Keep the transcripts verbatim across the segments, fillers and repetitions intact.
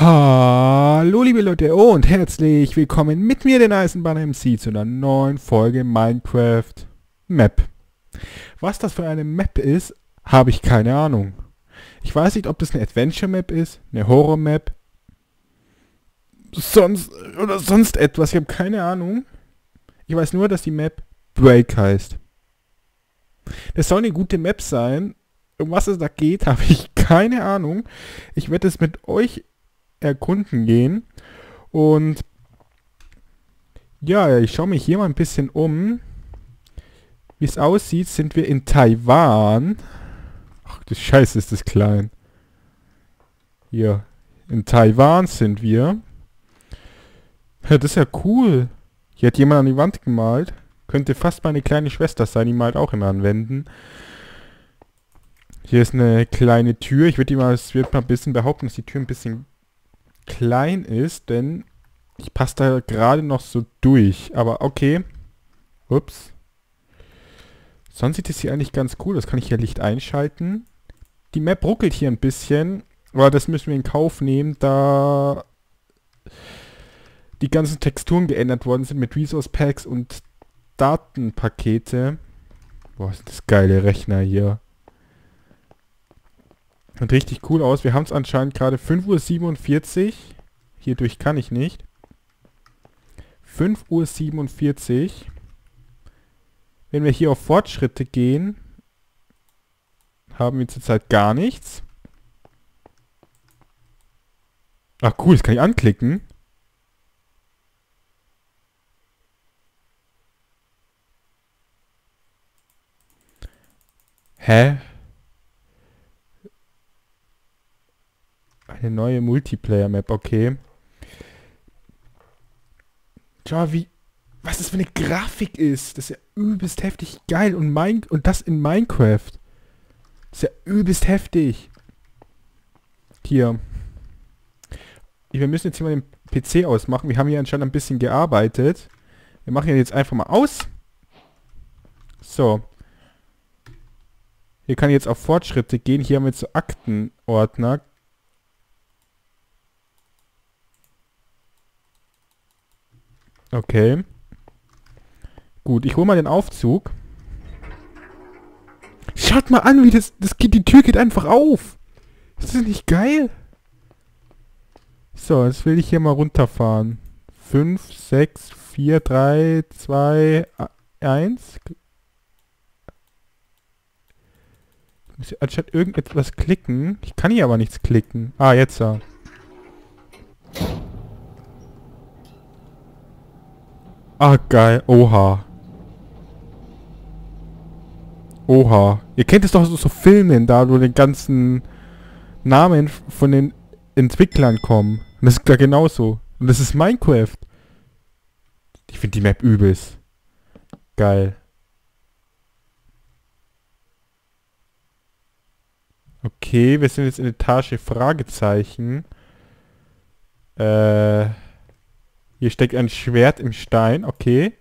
Hallo liebe Leute und herzlich willkommen mit mir, den Eisenbahn-M C, zu einer neuen Folge Minecraft Map. Was das für eine Map ist, habe ich keine Ahnung. Ich weiß nicht, ob das eine Adventure Map ist, eine Horror Map, sonst oder sonst etwas, ich habe keine Ahnung. Ich weiß nur, dass die Map Break heißt. Das soll eine gute Map sein. Um was es da geht, habe ich keine Ahnung. Ich werde es mit euch erkunden gehen. Und ja, ich schaue mich hier mal ein bisschen um. Wie es aussieht, sind wir in Taiwan. Ach, das Scheiße, ist das klein. Hier, in Taiwan sind wir. Ja, das ist ja cool. Hier hat jemand an die Wand gemalt. Könnte fast meine kleine Schwester sein, die malt auch immer an Wänden. Hier ist eine kleine Tür. Ich würde mal, es wird mal ein bisschen behaupten, dass die Tür ein bisschen klein ist, denn ich passe da gerade noch so durch. Aber okay. Ups. Sonst sieht es hier eigentlich ganz cool. Das kann ich hier Licht einschalten. Die Map ruckelt hier ein bisschen, aber das müssen wir in Kauf nehmen, da die ganzen Texturen geändert worden sind mit Resource Packs und Datenpakete. Boah, sind das geile Rechner hier. Sieht richtig cool aus. Wir haben es anscheinend gerade fünf Uhr siebenundvierzig. Hierdurch kann ich nicht. fünf Uhr siebenundvierzig. Wenn wir hier auf Fortschritte gehen, haben wir zurzeit gar nichts. Ach cool, das kann ich anklicken. Hä? Eine neue Multiplayer-Map, okay. Schau, wie... Was das für eine Grafik ist. Das ist ja übelst heftig geil. Und, mein, und das in Minecraft. Das ist ja übelst heftig. Hier. Wir müssen jetzt hier mal den P C ausmachen. Wir haben hier anscheinend ein bisschen gearbeitet. Wir machen ihn jetzt einfach mal aus. So. Hier kann ich jetzt auf Fortschritte gehen. Hier haben wir jetzt so Aktenordner. Okay. Gut, ich hole mal den Aufzug. Schaut mal an, wie das... das geht, die Tür geht einfach auf. Ist das nicht geil? So, jetzt will ich hier mal runterfahren. fünf, sechs, vier, drei, zwei, eins. Ich muss hier anstatt irgendetwas klicken. Ich kann hier aber nichts klicken. Ah, jetzt ja. Ah, geil. Oha. Oha. Ihr kennt es doch so, so Filmen, da wo den ganzen Namen von den Entwicklern kommen. Und das ist da genauso. Und das ist Minecraft. Ich finde die Map übelst. Geil. Okay, wir sind jetzt in Etage Fragezeichen. Äh... Hier steckt ein Schwert im Stein. Okay.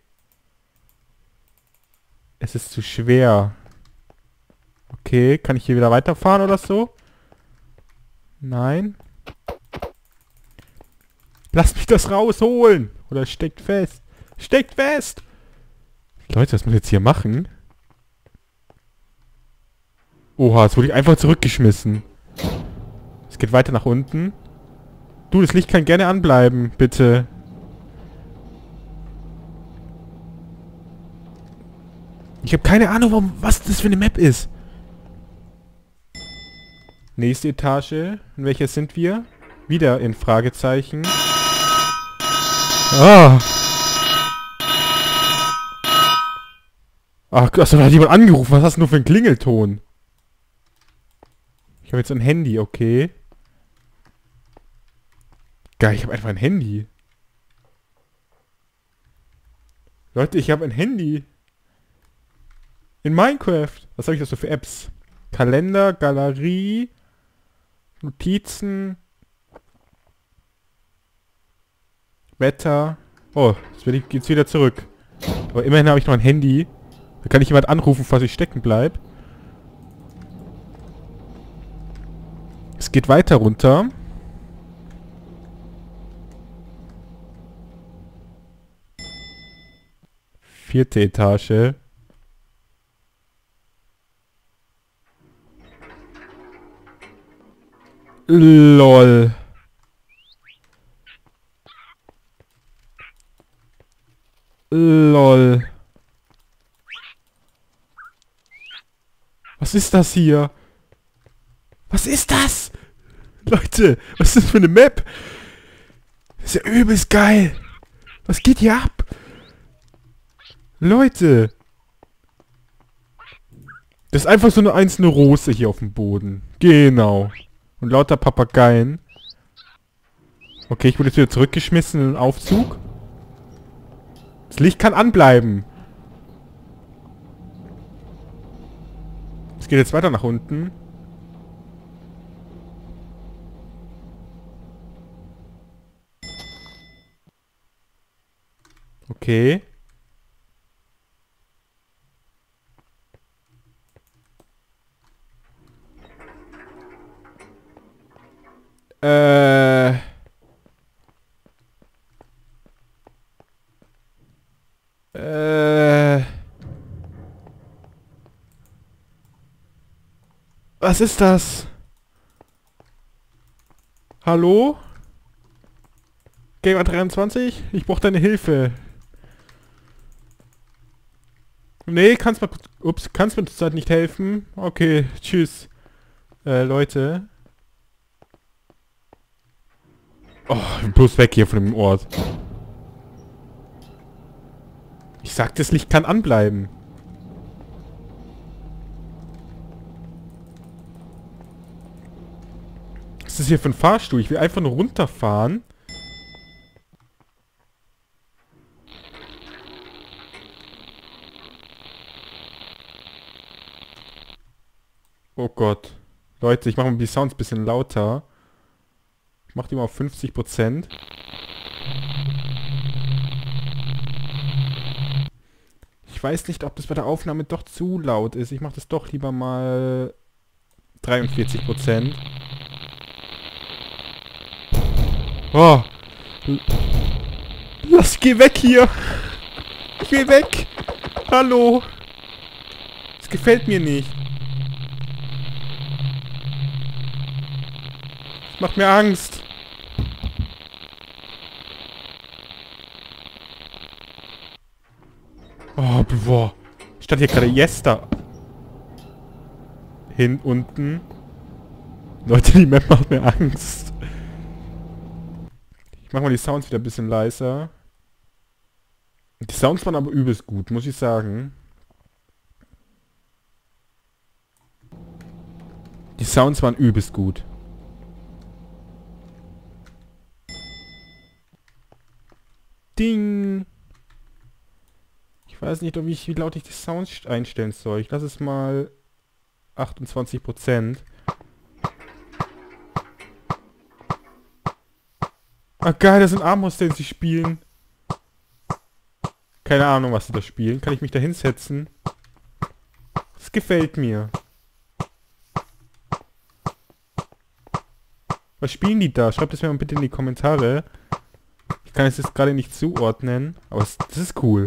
Es ist zu schwer. Okay, kann ich hier wieder weiterfahren oder so? Nein. Lasst mich das rausholen! Oder es steckt fest. Steckt fest! Leute, was muss ich jetzt hier machen? Oha, jetzt wurde ich einfach zurückgeschmissen. Es geht weiter nach unten. Du, das Licht kann gerne anbleiben, bitte. Ich habe keine Ahnung, warum, was das für eine Map ist. Nächste Etage. In welcher sind wir? Wieder in Fragezeichen. Ah. Ach, achso, da hat jemand angerufen. Was hast du nur für einen Klingelton? Ich habe jetzt ein Handy, okay. Geil, ich habe einfach ein Handy. Leute, ich habe ein Handy. In Minecraft. Was habe ich das so für Apps? Kalender, Galerie, Notizen, Wetter. Oh, jetzt geht's wieder zurück. Aber immerhin habe ich noch ein Handy. Da kann ich jemand anrufen, falls ich stecken bleibe. Es geht weiter runter. Vierte Etage. LOL. LOL. Was ist das hier? Was ist das? Leute, was ist das für eine Map? Das ist ja übelst geil. Was geht hier ab? Leute. Das ist einfach so eine einzelne Rose hier auf dem Boden. Genau. Und lauter Papageien. Okay, ich wurde jetzt wieder zurückgeschmissen in den Aufzug. Das Licht kann anbleiben. Es geht jetzt weiter nach unten. Okay. Äh... Äh... Was ist das? Hallo? Gamer dreiundzwanzig? Ich brauche deine Hilfe. Nee, kannst mir... Ups, kannst mir zurzeit nicht helfen? Okay, tschüss. Äh, Leute. Oh, bloß weg hier von dem Ort. Ich sag, das Licht kann anbleiben. Was ist das hier für ein Fahrstuhl? Ich will einfach nur runterfahren. Oh Gott. Leute, ich mache mal die Sounds ein bisschen lauter. Ich mache die mal auf fünfzig Prozent. Ich weiß nicht, ob das bei der Aufnahme doch zu laut ist. Ich mache das doch lieber mal dreiundvierzig Prozent. Oh. Lass, geh weg hier. Ich will weg. Hallo. Das gefällt mir nicht. Das macht mir Angst. Oh, boah. Stand hier gerade Jester. Hin, unten. Leute, die Map macht mir Angst. Ich mach mal die Sounds wieder ein bisschen leiser. Die Sounds waren aber übelst gut, muss ich sagen. Die Sounds waren übelst gut. Ding! Ich weiß nicht, ob ich, wie laut ich die Sounds einstellen soll. Ich lasse es mal achtundzwanzig Prozent. Ah geil, das sind Armors, den sie spielen. Keine Ahnung, was sie da spielen. Kann ich mich da hinsetzen? Das gefällt mir. Was spielen die da? Schreibt es mir mal bitte in die Kommentare. Ich kann es jetzt gerade nicht zuordnen. Aber es, das ist cool.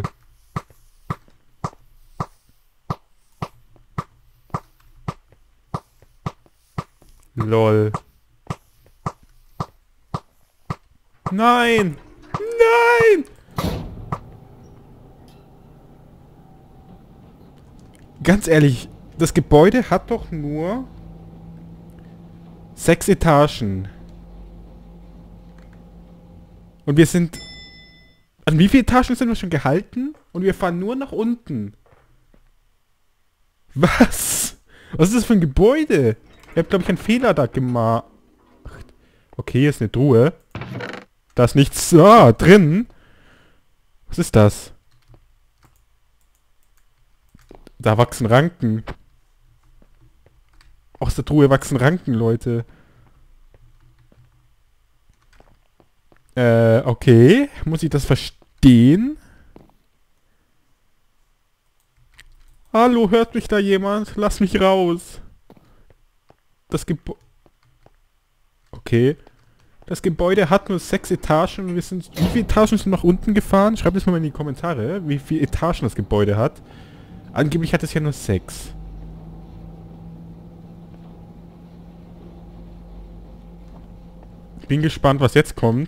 Lol. Nein! Nein! Ganz ehrlich, das Gebäude hat doch nur sechs Etagen. Und wir sind... An wie viele Etagen sind wir schon gehalten? Und wir fahren nur nach unten. Was? Was ist das für ein Gebäude? Ich habe, glaube ich, einen Fehler da gemacht. Okay, hier ist eine Truhe. Da ist nichts ah, drin. Was ist das? Da wachsen Ranken. Aus der Truhe wachsen Ranken, Leute. Äh, okay. Muss ich das verstehen? Hallo, hört mich da jemand? Lass mich raus. Das Gebäude... Okay. Das Gebäude hat nur sechs Etagen und wir sind... Wie viele Etagen sind nach unten gefahren? Schreibt es mal in die Kommentare, wie viele Etagen das Gebäude hat. Angeblich hat es ja nur sechs. Ich bin gespannt, was jetzt kommt.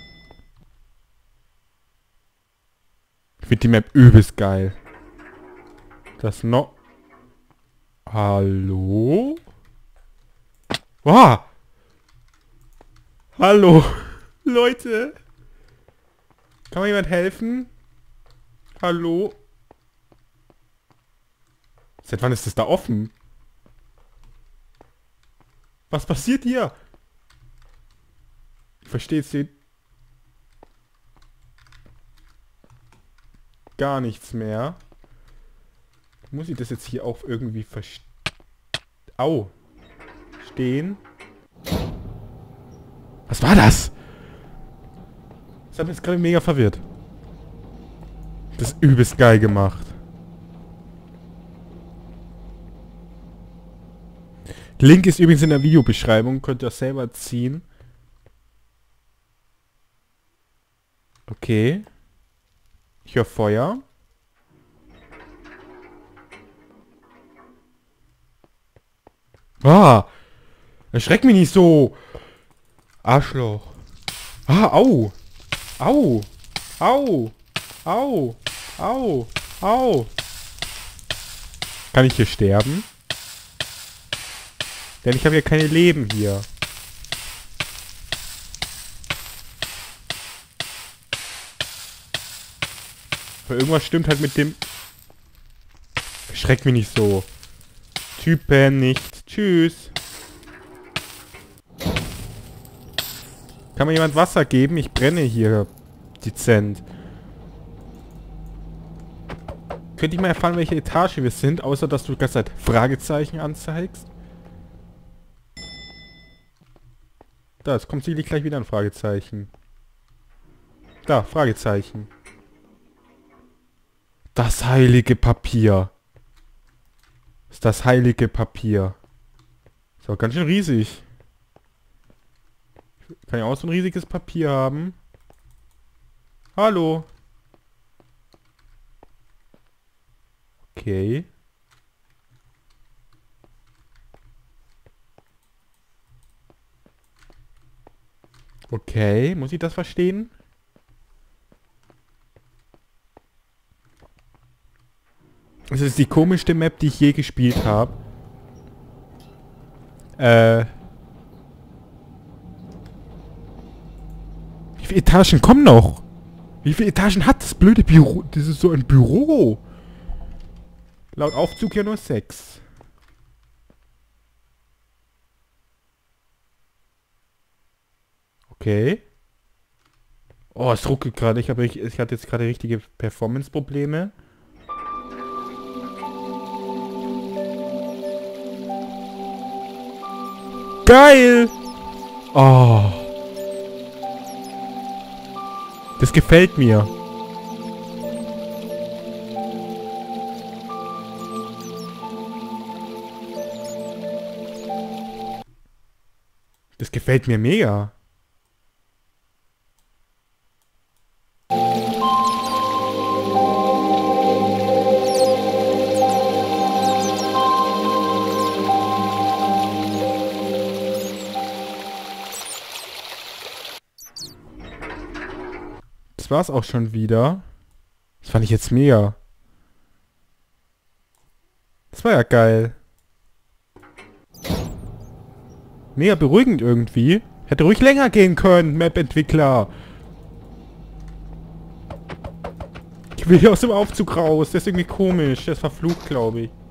Ich finde die Map übelst geil. Das noch... Hallo? Wow! Hallo! Leute! Kann mir jemand helfen? Hallo? Seit wann ist das da offen? Was passiert hier? Ich verstehe jetzt gar nichts mehr. Muss ich das jetzt hier auch irgendwie verstehen? Au! Stehen. Was war das? Das hat mich jetzt gerade mega verwirrt. Das ist übelst geil gemacht. Link ist übrigens in der Videobeschreibung. Könnt ihr selber ziehen. Okay. Ich höre Feuer. Ah! Erschreck mich nicht so! Arschloch. Ah, au! Au! Au! Au! Au! Au! Kann ich hier sterben? Denn ich habe ja keine Leben hier. Aber irgendwas stimmt halt mit dem... Erschreck mich nicht so. Typen nicht. Tschüss. Kann mir jemand Wasser geben? Ich brenne hier dezent. Könnte ich mal erfahren, welche Etage wir sind, außer dass du die ganze Zeit Fragezeichen anzeigst? Da, es kommt sicherlich gleich wieder ein Fragezeichen. Da, Fragezeichen. Das heilige Papier. Das ist das heilige Papier. Ist auch ganz schön riesig. Kann ich auch so ein riesiges Papier haben? Hallo? Okay. Okay, muss ich das verstehen? Das ist die komischste Map, die ich je gespielt habe. Äh... Wie viele Etagen kommen noch? Wie viele Etagen hat das blöde Büro? Das ist so ein Büro. Laut Aufzug ja nur sechs. Okay. Oh, es ruckelt gerade. Ich, ich, ich hatte jetzt gerade richtige Performance-Probleme. Geil! Oh. Das gefällt mir. Das gefällt mir mega. Das war's auch schon wieder. Das fand ich jetzt mega. Das war ja geil. Mega beruhigend irgendwie. Hätte ruhig länger gehen können, Map-Entwickler. Ich will hier aus dem Aufzug raus. Das ist irgendwie komisch. Der ist verflucht, glaube ich.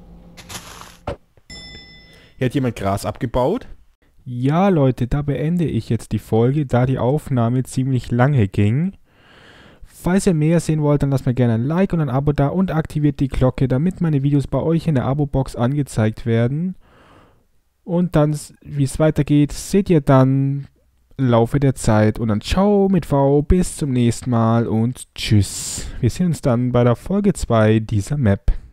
Hier hat jemand Gras abgebaut. Ja, Leute, da beende ich jetzt die Folge, da die Aufnahme ziemlich lange ging. Falls ihr mehr sehen wollt, dann lasst mir gerne ein Like und ein Abo da und aktiviert die Glocke, damit meine Videos bei euch in der Abo-Box angezeigt werden. Und dann, wie es weitergeht, seht ihr dann im Laufe der Zeit. Und dann ciao mit V, bis zum nächsten Mal und tschüss. Wir sehen uns dann bei der Folge zwei dieser Map.